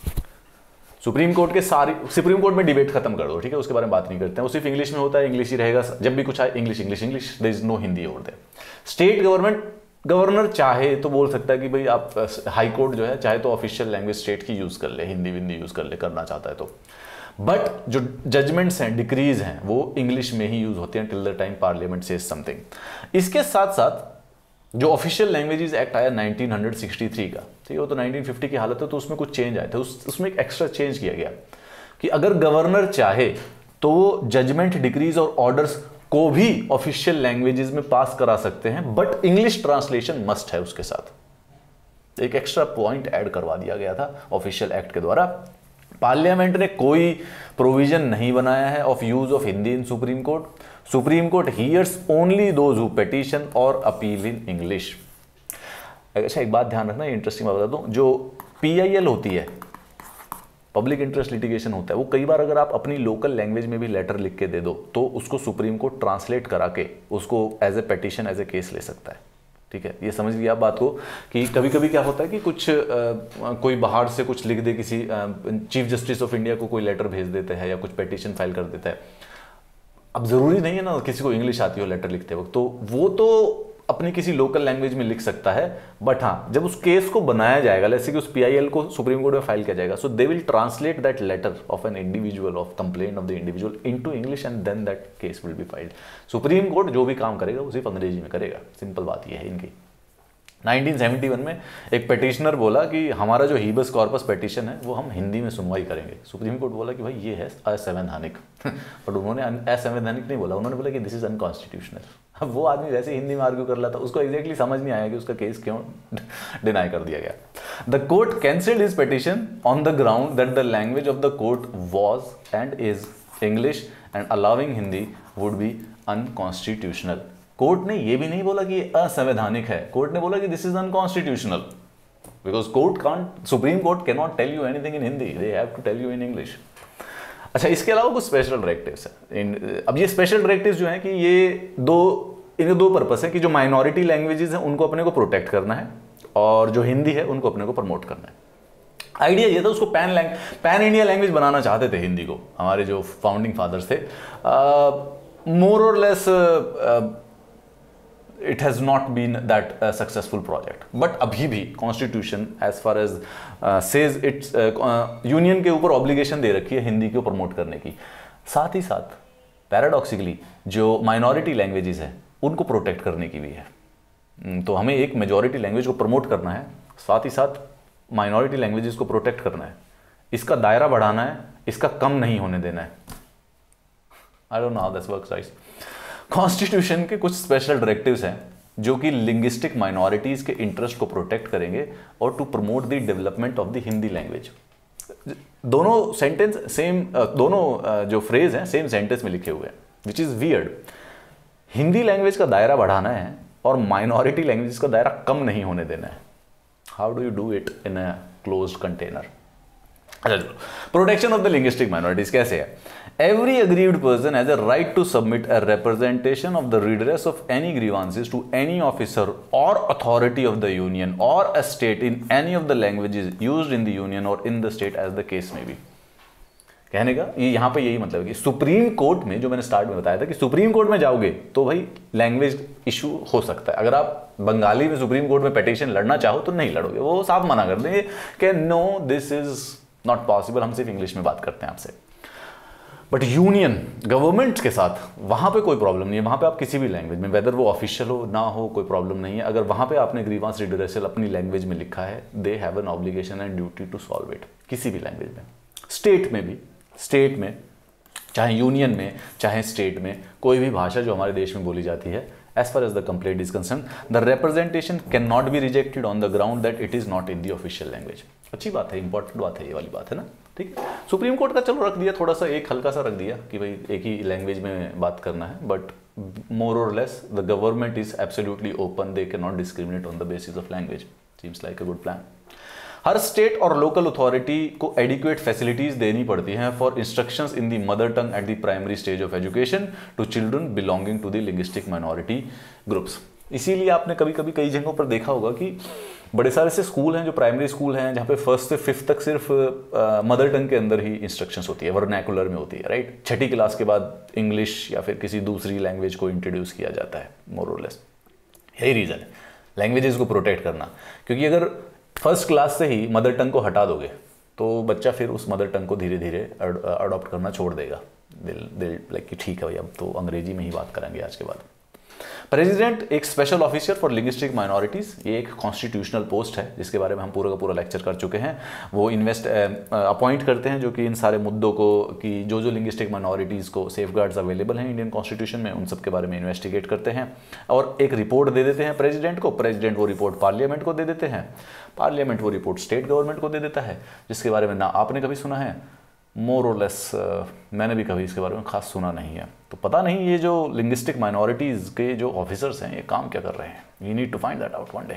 Supreme court में डिबेट खत्म कर दो, ठीक है, उसके बारे में बात नहीं करते हैं, वो सिर्फ इंग्लिश में होता है, इंग्लिश ही रहेगा, जब भी कुछ आए English, there is no Hindi over there. State governor चाहे तो बोल सकता है कि भाई आप हाई कोर्ट जो है चाहे तो ऑफिशियल लैंग्वेज स्टेट की यूज कर ले, हिंदी यूज कर ले, करना चाहता है तो, बट जो जजमेंट्स हैं, डिक्रीज हैं, वो इंग्लिश में ही यूज होते हैं till the time parliament says something. इसके साथ साथ जो ऑफिशियल लैंग्वेजेस एक्ट आया 1963 का, ठीक है, वो तो 1950 की हालत है, तो उसमें कुछ चेंज आए थे, उसमें एक एक्स्ट्रा चेंज किया गया कि अगर गवर्नर चाहे तो वो जजमेंट, डिक्रीज और ऑर्डर्स को भी ऑफिशियल लैंग्वेजेस में पास करा सकते हैं, बट इंग्लिश ट्रांसलेशन मस्ट है उसके साथ। एक एक्स्ट्रा पॉइंट ऐड करवा दिया गया था ऑफिशियल एक्ट के द्वारा। पार्लियामेंट ने कोई प्रोविजन नहीं बनाया है of use of Hindi in supreme court. Supreme court hears only those who petition और अपील इन इंग्लिश। अच्छा, एक बात ध्यान रखना, इंटरेस्टिंग बात बता दूं, जो PIL होती है, पब्लिक इंटरेस्ट लिटिगेशन होता है, वो कई बार अगर आप अपनी लोकल लैंग्वेज में भी लेटर लिख के दे दो तो उसको सुप्रीम कोर्ट ट्रांसलेट करा के उसको as a petition, as a case ले सकता है। ठीक है, ये समझ लिया आप बात को कि कभी कभी क्या होता है कि कुछ कोई बाहर से कुछ लिख दे, किसी चीफ जस्टिस ऑफ इंडिया को कोई लेटर भेज देते हैं या कुछ पेटिशन फाइल कर देता है। अब जरूरी नहीं है ना किसी को इंग्लिश आती हो लेटर लिखते वक्त, तो वो तो अपनी किसी लोकल लैंग्वेज में लिख सकता है, बट हाँ जब उस केस को बनाया जाएगा, जैसे कि उस PIL को सुप्रीम कोर्ट में फाइल किया जाएगा, so they will translate that letter of an individual, of complaint of the individual into English and then that case will be filed. Supreme court जो भी काम करेगा वो सिर्फ अंग्रेजी में करेगा, सिंपल बात यह है इनकी। 1971 में एक पेटिशनर बोला कि हमारा जो हीबस कॉर्पस पेटिशन है वो हम हिंदी में सुनवाई करेंगे। सुप्रीम कोर्ट बोला कि भाई ये है असंवैधानिक बट उन्होंने असंवैधानिक नहीं बोला, उन्होंने बोला कि दिस इज अनकॉन्स्टिट्यूशनल। अब वो आदमी वैसे हिंदी में आर्ग्यू कर रहा था, उसको एग्जैक्टली समझ नहीं आया कि उसका केस क्यों डिनाई कर दिया गया। The court cancelled his petition on the ground that the language of the court was and is English and allowing Hindi would be unconstitutional. Court ने ये भी नहीं बोला कि ये असंवैधानिक है, कोर्ट ने बोला कि this is unconstitutional because supreme court can not tell you anything in Hindi, they have to tell you in English. अच्छा, इसके अलावा कुछ स्पेशल डायरेक्टिव्स हैं। अब ये स्पेशल डायरेक्टिव्स जो हैं कि इनके दो पर्पस है कि जो माइनॉरिटी लैंग्वेजेस हैं उनको अपने को प्रोटेक्ट करना है और जो हिंदी है उनको अपने को प्रमोट करना है। आइडिया ये था, उसको पैन इंडिया लैंग्वेज बनाना चाहते थे हिंदी को हमारे जो फाउंडिंग फादर्स थे। मोर और less it has not been that successful project, but अभी भी constitution as far as says it's union के ऊपर ऑब्लिगेशन दे रखी है हिंदी को प्रमोट करने की। साथ ही साथ पैराडॉक्सिकली जो माइनॉरिटी लैंग्वेजेस हैं उनको प्रोटेक्ट करने की भी है। तो हमें एक मेजॉरिटी लैंग्वेज को प्रमोट करना है, साथ ही साथ माइनॉरिटी लैंग्वेजेस को प्रोटेक्ट करना है, इसका दायरा बढ़ाना है, इसका कम नहीं होने देना है। I don't know how this works guys. Constitution के कुछ स्पेशल डायरेक्टिव्स हैं जो कि लिंग्विस्टिक माइनॉरिटीज के इंटरेस्ट को प्रोटेक्ट करेंगे और to promote the development of the Hindi language. दोनों सेंटेंस सेम, दोनों जो फ्रेज हैं सेम सेंटेंस में लिखे हुए हैं, which is weird. Hindi language का दायरा बढ़ाना है और माइनॉरिटी लैंग्वेज का दायरा कम नहीं होने देना है। How do you do it in a closed container? Protection of the linguistic minorities कैसे है? Every aggrieved person has a right to submit a representation of the redress of any grievances to any officer or authority of the union or a state in any of the languages used in the union or in the state as the case may be। कहने का ये यहाँ पे यही मतलब है कि supreme court में, जो मैंने स्टार्ट में बताया था कि सुप्रीम कोर्ट में जाओगे तो भाई लैंग्वेज इशू हो सकता है। अगर आप बंगाली में सुप्रीम कोर्ट में पिटीशन लड़ना चाहो तो नहीं लड़ोगे, वो साफ मना कर देंगे कि no this is not possible, हम सिर्फ इंग्लिश में बात करते हैं आपसे। बट यूनियन गवर्नमेंट के साथ वहाँ पे कोई प्रॉब्लम नहीं है, वहाँ पे आप किसी भी लैंग्वेज में, वेदर वो ऑफिशियल हो ना हो, कोई प्रॉब्लम नहीं है। अगर वहाँ पे आपने ग्रीवांस रिड्रेसल अपनी लैंग्वेज में लिखा है, they have an obligation and duty to solve it, किसी भी लैंग्वेज में। स्टेट में भी, स्टेट में चाहे यूनियन में चाहे स्टेट में, कोई भी भाषा जो हमारे देश में बोली जाती है, as far as the complaint is concerned, the representation cannot be rejected on the ground that it is not in the official language। अच्छी बात है, इंपॉर्टेंट बात है, ये वाली बात है ना, ठीक। सुप्रीम कोर्ट का चलो रख दिया, थोड़ा सा एक हल्का सा रख दिया कि भाई एक ही लैंग्वेज में बात करना है, बट मोर और less the government is absolutely open, they can not discriminate on the basis of language. Seems like a good plan. हर स्टेट और लोकल अथॉरिटी को एडिक्वेट फैसिलिटीज देनी पड़ती हैं for instructions in the mother tongue at the primary stage of education to children belonging to the linguistic minority groups. इसीलिए आपने कभी कभी कई जगहों पर देखा होगा कि बड़े सारे से स्कूल हैं जो प्राइमरी स्कूल हैं जहाँ पे 1st से 5th तक सिर्फ मदर टंग के अंदर ही इंस्ट्रक्शंस होती है, वर्नैकुलर में होती है, राइट। छठी क्लास के बाद इंग्लिश या फिर किसी दूसरी लैंग्वेज को इंट्रोड्यूस किया जाता है, मोर और लेस। यही रीज़न है लैंग्वेजेस को प्रोटेक्ट करना, क्योंकि अगर 1st क्लास से ही मदर टंग को हटा दोगे तो बच्चा फिर उस मदर टंग को धीरे धीरे अडॉप्ट करना छोड़ देगा। दिल लाइक कि ठीक है भाई अब तो अंग्रेजी में ही बात करेंगे आज के बाद। प्रेसिडेंट एक special officer for linguistic minorities, ये एक कॉन्स्टिट्यूशनल पोस्ट है जिसके बारे में हम पूरा का पूरा लेक्चर कर चुके हैं। वो अपॉइंट करते हैं जो कि इन सारे मुद्दों को, कि जो जो लिंग्विस्टिक माइनॉरिटीज़ को सेफगार्ड्स अवेलेबल हैं इंडियन कॉन्स्टिट्यूशन में, उन सब के बारे में इन्वेस्टिगेट करते हैं और एक रिपोर्ट दे देते हैं प्रेसिडेंट को। प्रेसिडेंट वो रिपोर्ट पार्लियामेंट को दे देते हैं, पार्लियामेंट वो रिपोर्ट स्टेट गवर्नमेंट को दे देता है, जिसके बारे में ना आपने कभी सुना है, मोर और लेस मैंने भी कभी इसके बारे में खास सुना नहीं है। तो पता नहीं ये जो लिंग्विस्टिक माइनॉरिटीज़ के जो ऑफिसर्स हैं ये काम क्या कर रहे हैं। We need to find that out one day.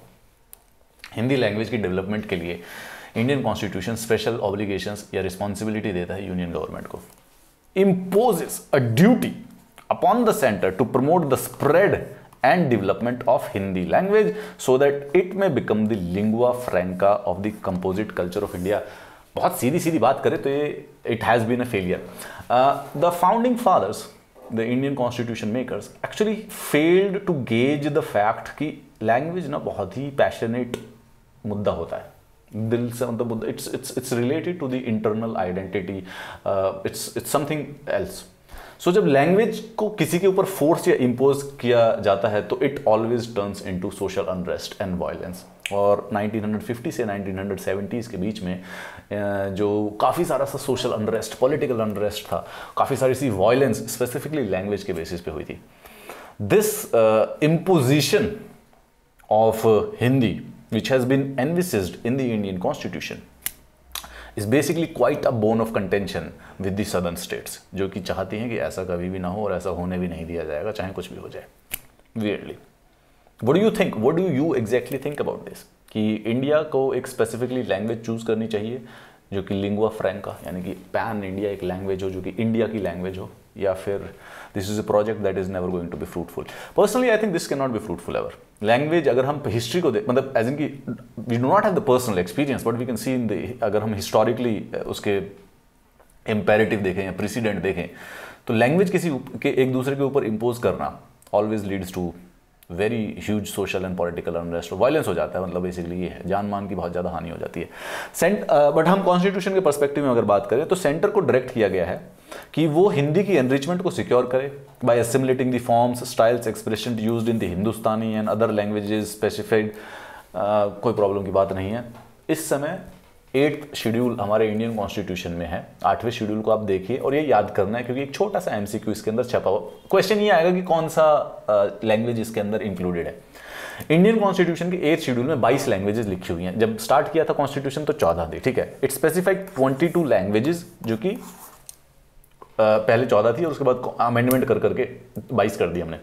Hindi language की डेवलपमेंट के लिए इंडियन कॉन्स्टिट्यूशन स्पेशल ऑब्लिगेशंस या रिस्पॉन्सिबिलिटी देता है यूनियन गवर्नमेंट को। Imposes a duty upon the centre to promote the spread and development of Hindi language so that it may become the lingua franca of the composite culture of India। बहुत सीधी सीधी बात करें तो ये it has been a failure। The founding fathers the Indian constitution makers actually failed to gauge the fact कि language ना बहुत ही passionate मुद्दा होता है, दिल से मतलब मुद्दा, it's related to the internal identity, it's something else. So जब लैंग्वेज को किसी के ऊपर फोर्स या इम्पोज किया जाता है तो it always turns into social unrest and violence. और 1950 से 1970s के बीच में जो काफ़ी सारा सा सोशल अनरेस्ट, पॉलिटिकल अनरेस्ट था, काफ़ी सारी सी वायलेंस स्पेसिफिकली लैंग्वेज के बेसिस पे हुई थी। This imposition of Hindi which has been envisaged in the Indian Constitution is basically quite a bone of contention with the southern states, जो कि चाहती हैं कि ऐसा कभी भी ना हो और ऐसा होने भी नहीं दिया जाएगा, चाहे कुछ भी हो जाए। Weirdly, what do you think? What do you exactly think about this? कि इंडिया को एक स्पेसिफिकली लैंग्वेज चूज करनी चाहिए जो कि लिंगुआ फ्रैंका, यानी कि पैन इंडिया एक लैंग्वेज हो जो कि इंडिया की लैंग्वेज हो, या फिर this is a project that is never going to be fruitful. Personally I think this can not be fruitful ever. Language अगर हम हिस्ट्री को देख, मतलब एज इन की we do not have the personal experience but we can see in the, अगर हम historically उसके imperative देखें या प्रेसिडेंट देखें तो लैंग्वेज किसी के एक दूसरे के ऊपर इम्पोज करना always leads to very huge social and political unrest, violence हो जाता है। मतलब बेसिकली ये है, जान मान की बहुत ज़्यादा हानि हो जाती है। बट हम कॉन्स्टिट्यूशन के पर्सपेक्टिव में अगर बात करें तो सेंटर को डायरेक्ट किया गया है कि वो हिंदी की एनरिचमेंट को सिक्योर करे by assimilating the forms, styles, expression used in the Hindustani and other languages specified. कोई प्रॉब्लम की बात नहीं है। इस समय 8th शेड्यूल हमारे इंडियन कॉन्स्टिट्यूशन में है, 8वें शेड्यूल को आप देखिए और ये याद करना है क्योंकि एक छोटा सा एमसीक्यू इसके अंदर छपा हुआ। क्वेश्चन ये आएगा कि कौन सा लैंग्वेज इसके अंदर इंक्लूडेड है। इंडियन कॉन्स्टिट्यूशन के 8th शेड्यूल में 22 लैंग्वेजेस लिखी हुई हैं। जब स्टार्ट किया था कॉन्स्टिट्यूशन तो 14 थी, ठीक है। इट स्पेसिफाइड 22 लैंग्वेजेस, जो कि पहले 14 थी और उसके बाद अमेंडमेंट कर करके 22 कर दी हमने।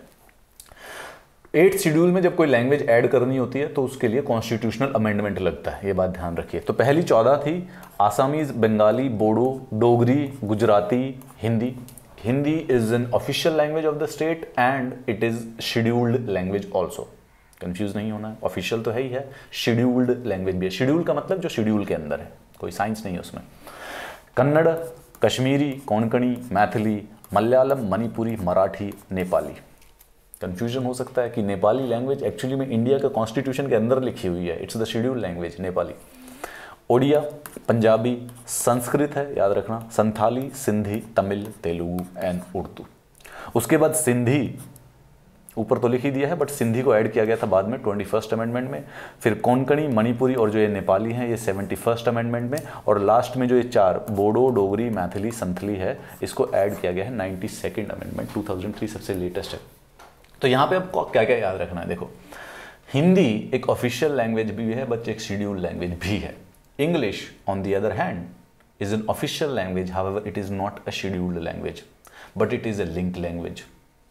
8th शेड्यूल में जब कोई लैंग्वेज ऐड करनी होती है तो उसके लिए कॉन्स्टिट्यूशनल अमेंडमेंट लगता है, ये बात ध्यान रखिए। तो पहली 14 थी Assamese, Bengali, Bodo, Dogri, Gujarati, Hindi. Hindi is an official language of the state and it is scheduled language also. Confuse नहीं होना है, ऑफिशियल तो है ही है, शेड्यूल्ड लैंग्वेज भी है। शेड्यूल का मतलब जो शेड्यूल के अंदर है, कोई साइंस नहीं है उसमें। कन्नड़, कश्मीरी, कोंकणी, मैथिली, मलयालम, मणिपुरी, मराठी, नेपाली। कंफ्यूजन हो सकता है कि नेपाली लैंग्वेज एक्चुअली में इंडिया के कॉन्स्टिट्यूशन के अंदर लिखी हुई है, it's the schedule language Nepali. Odia, Punjabi, Sanskrit है याद रखना, संथाली, सिंधी, तमिल, तेलुगु एंड उर्दू। उसके बाद सिंधी ऊपर तो लिख ही दिया है बट सिंधी को ऐड किया गया था बाद में 21st अमेंडमेंट में। फिर कोंकणी, मणिपुरी और जो ये नेपाली हैं ये 71st अमेंडमेंट में। और लास्ट में जो ये 4 बोडो, डोगरी, मैथिली, संथली है, इसको ऐड किया गया है 92nd अमेंडमेंट 2003, सबसे लेटेस्ट है। तो यहाँ पे आपको क्या क्या याद रखना है, देखो हिंदी एक ऑफिशियल लैंग्वेज भी है बट एक शेड्यूल लैंग्वेज भी है। English on the other hand is an official language, however it is not a scheduled language but it is a linked language.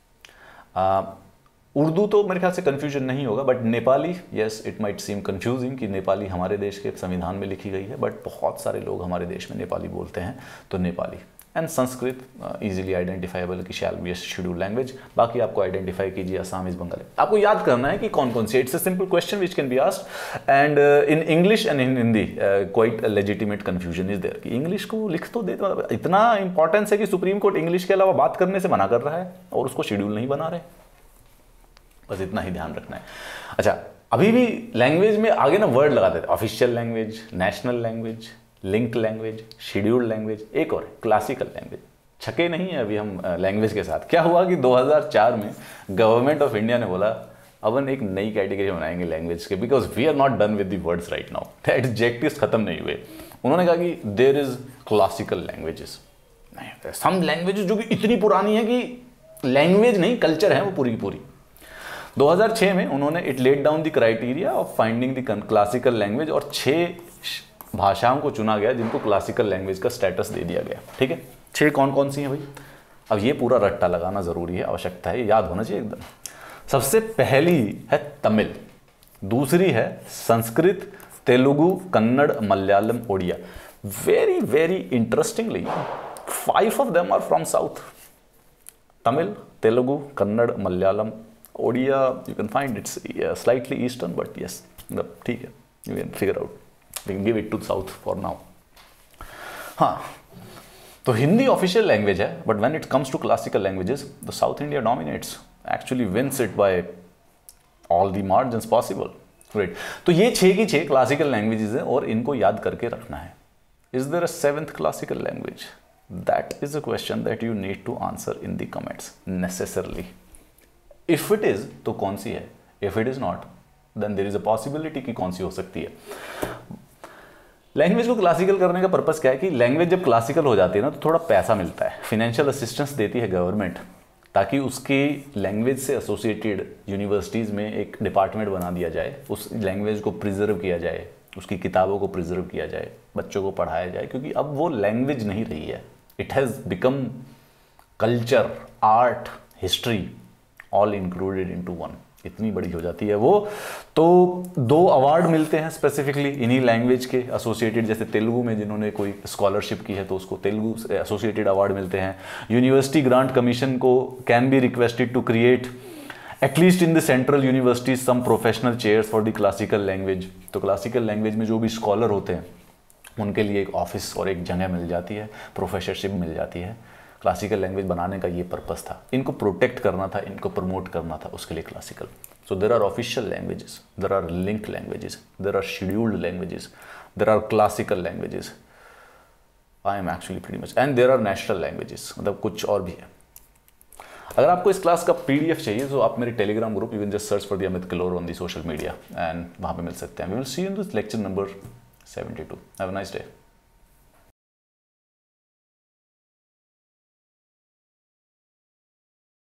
Urdu तो मेरे ख्याल से कंफ्यूजन नहीं होगा but Nepali, yes it might seem confusing कि नेपाली हमारे देश के संविधान में लिखी गई है बट बहुत सारे लोग हमारे देश में नेपाली बोलते हैं, तो Nepali. And Sanskrit easily identifiable कि shall be a scheduled language. बाकी आपको आइडेंटिफाई कीजिए असामीज, बंगाली। आपको याद करना है कि कौन कौन सी। It's a simple question which can be asked and in English and in Hindi quite legitimate confusion is there कि इंग्लिश को लिख तो दे, इतना इंपॉर्टेंस है कि सुप्रीम कोर्ट इंग्लिश के अलावा बात करने से मना कर रहा है और उसको शेड्यूल नहीं बना रहे। बस इतना ही ध्यान रखना है। अच्छा, अभी भी लैंग्वेज में आगे ना वर्ड लगा देते, official language, national language, link language, scheduled language, एक और क्लासिकल लैंग्वेज। छके नहीं है अभी हम लैंग्वेज के साथ। क्या हुआ कि 2004 में गवर्नमेंट ऑफ इंडिया ने बोला अपन एक नई कैटेगरी बनाएंगे लैंग्वेज के, because we are not done with the words right now. Adjectives खत्म नहीं हुए। उन्होंने कहा कि there is classical languages, some languages जो कि इतनी पुरानी है कि लैंग्वेज नहीं कल्चर है वो पूरी की पूरी। 2006 में उन्होंने it laid down the criteria of finding the classical language और 6 भाषाओं को चुना गया जिनको क्लासिकल लैंग्वेज का स्टेटस दे दिया गया। ठीक है, 6 कौन कौन सी हैं भाई? अब ये पूरा रट्टा लगाना जरूरी है, आवश्यकता है, याद होना चाहिए एकदम। सबसे पहली है तमिल, दूसरी है Sanskrit, Telugu, Kannada, Malayalam, Odia. Very very interestingly 5 of them are from south. Tamil, Telugu, Kannada, Malayalam, Odia you can find it's slightly eastern but yes, ठीक है, you can figure out, we can give it to south for now. हाँ, तो हिंदी ऑफिशियल लैंग्वेज है, but when it comes to classical languages the South India dominates, actually wins it by all the margins possible, right. तो ये 6 की 6 classical languages हैं और इनको याद करके रखना है। Is there a 7th classical language? That is a question that you need to answer in the comments necessarily. If it is तो कौन सी है, if it is not then there is a possibility कि कौन सी हो सकती है। Language को क्लासिकल करने का पर्पस क्या है कि लैंग्वेज जब क्लासिकल हो जाती है ना तो थोड़ा पैसा मिलता है, फाइनेंशियल असिस्टेंस देती है गवर्नमेंट, ताकि उसके लैंग्वेज से एसोसिएटेड यूनिवर्सिटीज़ में एक डिपार्टमेंट बना दिया जाए, उस लैंग्वेज को प्रिजर्व किया जाए, उसकी किताबों को प्रिजर्व किया जाए, बच्चों को पढ़ाया जाए, क्योंकि अब वो लैंग्वेज नहीं रही है, it has become culture, art, history all included into one. इतनी बड़ी हो जाती है वो। तो 2 अवार्ड मिलते हैं स्पेसिफिकली इन्हीं लैंग्वेज के एसोसिएटेड, जैसे तेलुगु में जिन्होंने कोई स्कॉलरशिप की है तो उसको तेलुगु एसोसिएटेड अवार्ड मिलते हैं। यूनिवर्सिटी ग्रांट कमीशन को can be requested to create at least in the central universities some professional chairs for the classical language. तो क्लासिकल लैंग्वेज में जो भी स्कॉलर होते हैं उनके लिए एक ऑफिस और एक जगह मिल जाती है, प्रोफेसरशिप मिल जाती है। क्लासिकल लैंग्वेज बनाने का ये पर्पस था, इनको प्रोटेक्ट करना था, इनको प्रमोट करना था, उसके लिए classical. So there are official languages, there are link languages, there are scheduled languages, there are classical languages, I am actually pretty much, and there are national languages, मतलब कुछ और भी है। अगर आपको इस क्लास का PDF चाहिए तो आप मेरे Telegram group, you can just search for the Amit Kilhor on the social media and वहाँ पे मिल सकते हैं। We will see you in this lecture number 72. Have a nice day.